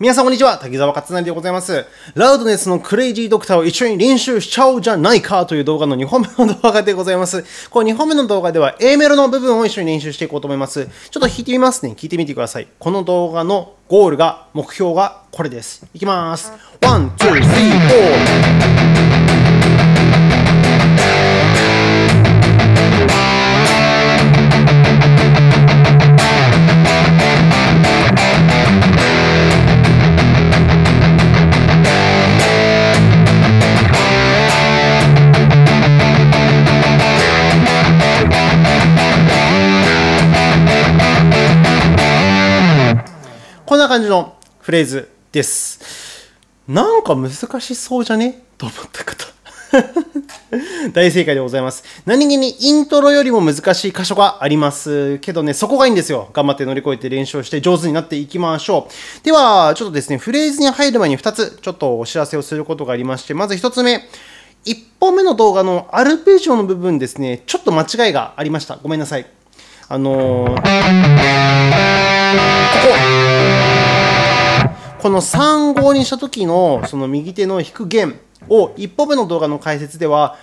皆さんこんにちは、滝沢勝成でございます。ラウドネスのクレイジードクターを一緒に練習しちゃおうじゃないかという動画の2本目の動画でございます。この2本目の動画では A メロの部分を一緒に練習していこうと思います。ちょっと弾いてみますね。聞いてみてください。この動画のゴールが、目標がこれです。いきます。1、2、3、4。こんな感じのフレーズです。なんか難しそうじゃねと思った方。大正解でございます。何気にイントロよりも難しい箇所がありますけどね、そこがいいんですよ。頑張って乗り越えて練習をして上手になっていきましょう。では、ちょっとですね、フレーズに入る前に2つちょっとお知らせをすることがありまして、まず1つ目、1本目の動画のアルペジオの部分ですね、ちょっと間違いがありました。ごめんなさい。この3、5にした時のその右手の弾く弦を1本目の動画の解説では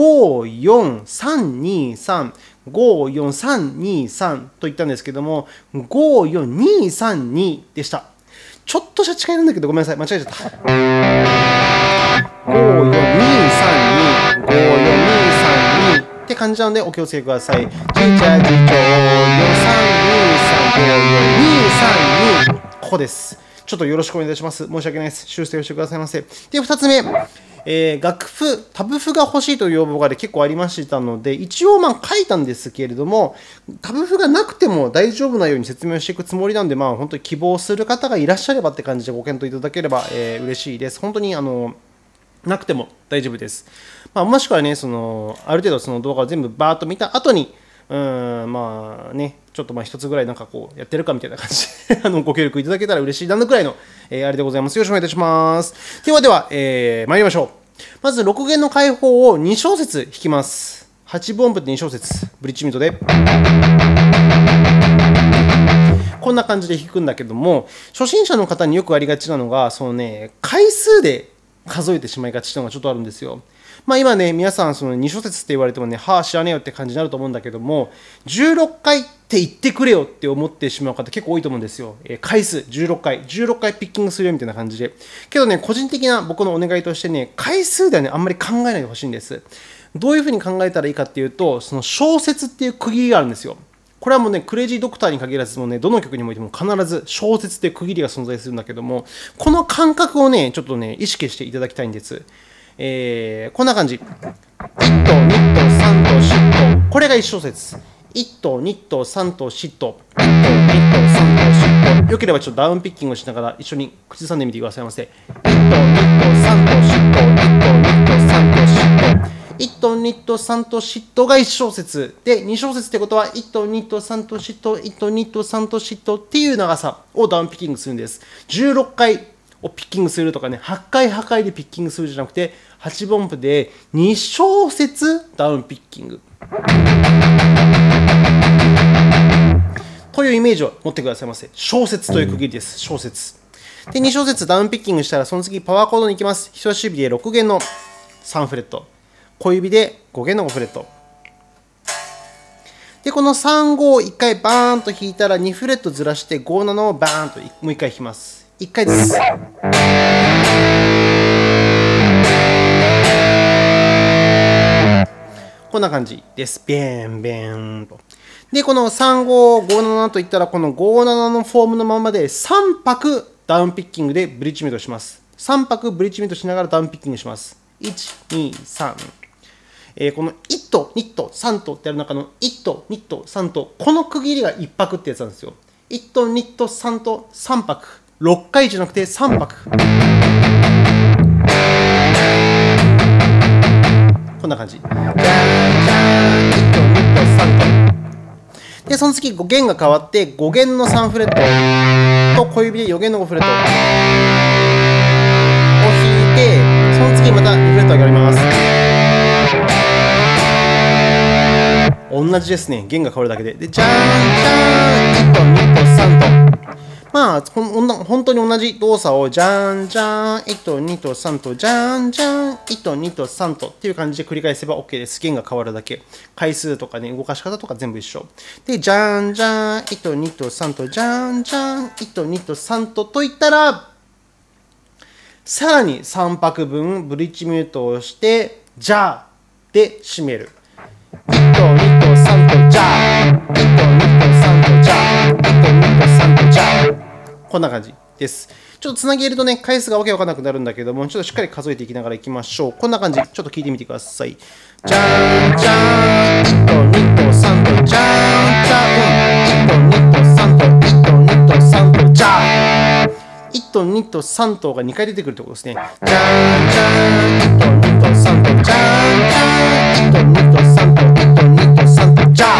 5、4、3、2、3、5、4、3、2、3と言ったんですけども、5、4、2、3、2でした。ちょっとした違いなんだけどごめんなさい。間違えちゃった。5、4、2、3、2、5、4、2、3、2って感じなのでお気をつけください。G、J、G、4、3、2、3、5、4、2、3、2。ここです。ちょっとよろしくお願いいたします。申し訳ないです。修正をしてくださいませ。で、2つ目、楽譜、タブ譜が欲しいという要望が結構ありましたので、一応書いたんですけれども、タブ譜がなくても大丈夫なように説明していくつもりなんで、本当に希望する方がいらっしゃればって感じでご検討いただければ、嬉しいです。本当になくても大丈夫です。もしくはね、ある程度その動画を全部バーッと見た後に、ちょっと一つぐらいやってるかみたいな感じでご協力いただけたら嬉しいなのくらいの、あれでございます。よろしくお願いいたします。では、参りましょう。まず、6弦の開放を2小節弾きます。8分音符で2小節、ブリッジミートで。こんな感じで弾くんだけども、初心者の方によくありがちなのが、回数で数えてしまいがちなのがちょっとあるんですよ。今ね、皆さん2小節って言われてもね、はあ、知らねえよって感じになると思うんだけども、16回って言ってくれよって思ってしまう方結構多いと思うんですよ。回数16回ピッキングするよみたいな感じで。けどね、個人的な僕のお願いとしてね、回数ではね、あんまり考えないでほしいんです。どういうふうに考えたらいいかっていうと、その小節っていう区切りがあるんですよ。これはもうね、クレイジードクターに限らずもね、どの曲にもいても必ず小節っていう区切りが存在するんだけども、この感覚をね、ちょっとね、意識していただきたいんです。こんな感じ。1と2と3と4と、これが1小節。1と2と3と4と、1と2と3と4と、よければちょっとダウンピッキングをしながら一緒に口ずさんでみてくださいませ。1と2と3と4と、1と2と3と4と、1と2と3と4とが1小節で、2小節ってことは1と2と3と4と、1と2と3と4とっていう長さをダウンピッキングするんです。16回をピッキングするとかね、8回8回でピッキングするじゃなくて、8分音符で2小節ダウンピッキングというイメージを持ってくださいませ。小節という区切りです。小節で2小節ダウンピッキングしたら、その次パワーコードに行きます。人差し指で6弦の3フレット、小指で5弦の5フレットで、この3、5を1回バーンと弾いたら2フレットずらして5、7をバーンともう1回弾きます。1回です。こんな感じです。ベンベンと。で、この3、5、5、7といったら、この5、7のフォームのままで3拍ダウンピッキングでブリッジミートします。3拍ブリッジミートしながらダウンピッキングします。1、2、3。この1と2と3とってある中の1と2と3と、この区切りが1拍ってやつなんですよ。1と2と3と3拍。6回じゃなくて3拍。こんな感じ。で、その次5弦が変わって、5弦の3フレットと小指で4弦の5フレットを弾いて、その次また2フレット上がります。同じですね。弦が変わるだけで。で、じゃーん、じゃーん、1と2と3と。 まあ、本当に同じ動作をじゃんじゃん、1と2と3とじゃんじゃん、1と2と3とっていう感じで繰り返せば OK です。弦が変わるだけ。回数とかね、動かし方とか全部一緒。で、じゃんじゃん、1と2と3とじゃんじゃん、1と2と3とといったら、さらに3拍分ブリッジミュートをして、じゃあで締める。1と2と3とじゃあ、1と2と3とじゃあ、1と2と3とじゃあ。こんな感じです。ちょっとつなげるとね、回数がわけわかんなくなるんだけども、ちょっとしっかり数えていきながらいきましょう。こんな感じ。ちょっと聞いてみてください。じゃんじゃん、1と2と3とじゃんじゃん、1と2と3と、1と2と3とじゃん。1と2と3とが2回出てくるってことですね。じゃんじゃん、1と2と3とじゃんじゃん、1と2と3と、1と2と3とじゃ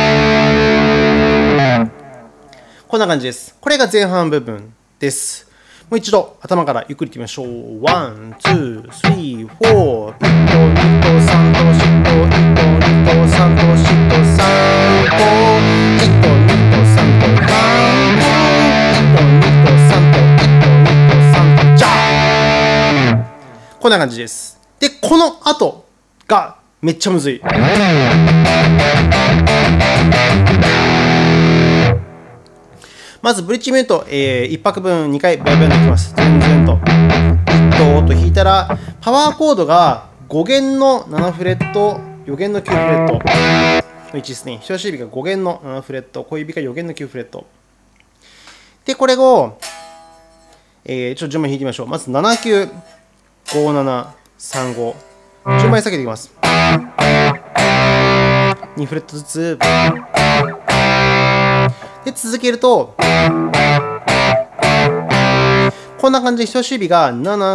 ん。こんな感じです。これが前半部分です。もう一度頭からゆっくりいってみましょう。ワン、ツー、スリー、フォー。1と2と3と4と1と2と3と4と3と1と2と3と3と1と2と3と1と2と3とじゃあ。こんな感じです。で、この後がめっちゃむずい。まずブリッジミュート、1拍分2回バイバイできます。全然と。1と弾いたら、パワーコードが5弦の7フレット、4弦の9フレットの位置ですね。人差し指が5弦の7フレット、小指が4弦の9フレット。で、これを、ちょっと順番弾いてみましょう。まず7、9、5、7、3、5。順番に下げていきます。2フレットずつ。で、続けると、こんな感じで人差し指が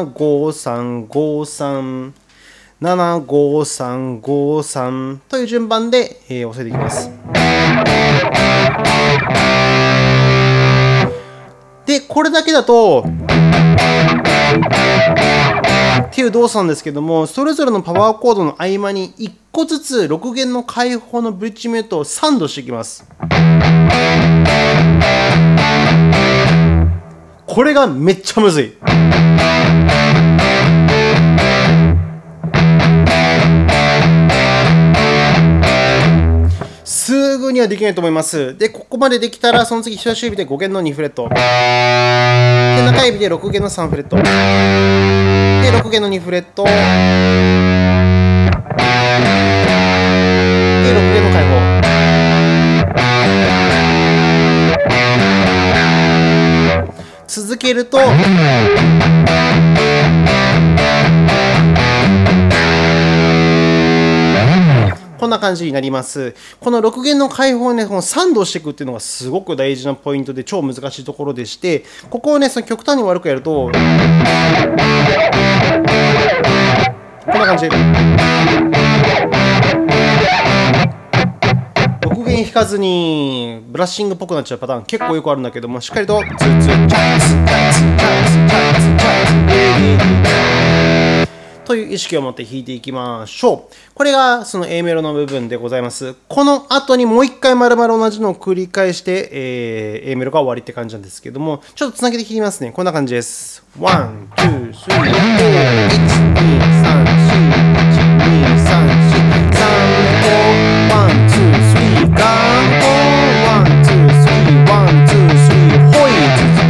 7、5、3、5、3、7、5、3、5、3という順番で、押さえていきます。で、これだけだと、っていう動作なんですけども、それぞれのパワーコードの合間に1個ずつ6弦の開放のブリッジミュートを3度していきます。これがめっちゃむずい。すぐにはできないと思います。で、ここまでできたら、その次、人差し指で5弦の2フレット。で、中指で6弦の3フレット。で、6弦の2フレット。で、6弦の開放。続けると、こんな感じになります。この6弦の開放をね、この3度していくっていうのがすごく大事なポイントで超難しいところでして、ここをね、その極端に悪くやると、こんな感じ。6弦弾かずにブラッシングっぽくなっちゃうパターン結構よくあるんだけども、しっかりとツーツーチャッツチャッツチャッツチャッツチャッツという意識を持って弾いていきましょう。これがその A メロの部分でございます。この後にもう一回丸々同じのを繰り返して、A メロが終わりって感じなんですけども、ちょっとつなげて弾きますね。こんな感じです。1、2、3、4、1、2、3、4、1、2、3、4、3、4、1、2、3、ガンゴー、1、2、3、1、2、3、ホイ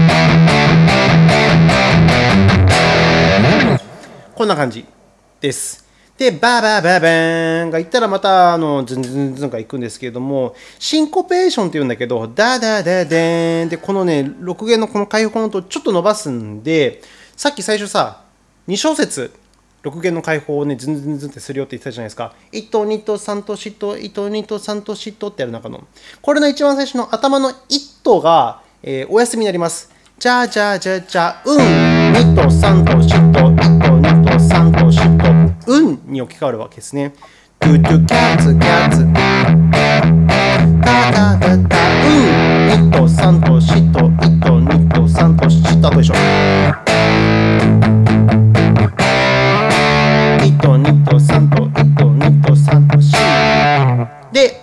ズ。こんな感じです。で、バーバーバーバーンがいったらまた、ズンズンズンがいくんですけれども、シンコペーションって言うんだけど、ダダダダーンで、このね、6弦のこの開放の音をちょっと伸ばすんで、さっき最初さ、2小節、6弦の開放をね、ズンズンズンってするよって言ってたじゃないですか。1と2と3と4と、1と2と3と4とってやる中の。これの一番最初の頭の1とが、お休みになります。じゃじゃじゃじゃ、2と3と4と、1と2と3と4と、に置き換わるわけですね。トゥトゥキャッツキャッツ。タタタタ、2と3と4と、1と2と3と4と、あとでしょ。1と2と3と、1と2と3と4。で、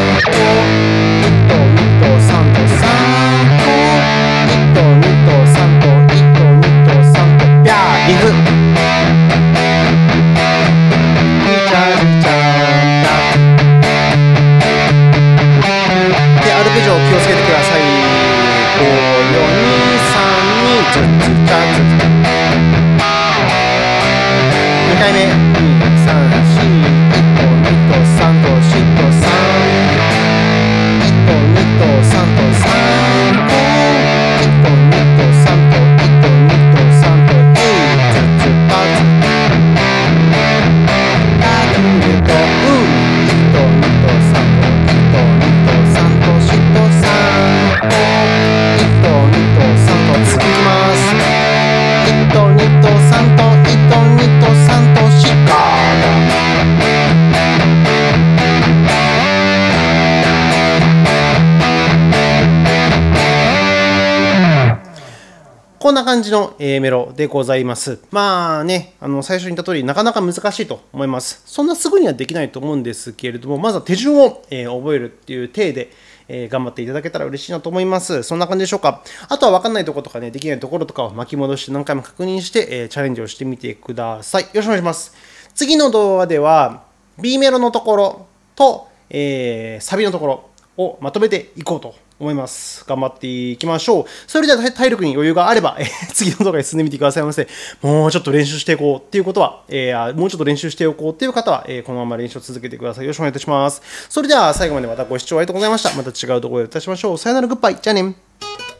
こんな感じの A メロでございます。まあね、最初に言った通り、なかなか難しいと思います。そんなすぐにはできないと思うんですけれども、まずは手順を覚えるっていう体で頑張っていただけたら嬉しいなと思います。そんな感じでしょうか。あとは分かんないところとかね、できないところとかを巻き戻して何回も確認してチャレンジをしてみてください。よろしくお願いします。次の動画では B メロのところとサビのところをまとめていこうと思います。頑張っていきましょう。それでは体力に余裕があれば、次の動画に進んでみてくださいませ。もうちょっと練習していこうっていうことは、もうちょっと練習しておこうっていう方は、このまま練習を続けてください。よろしくお願いいたします。それでは最後までまたご視聴ありがとうございました。また違う動画でお会いいたしましょう。さよなら、グッバイ。じゃあね。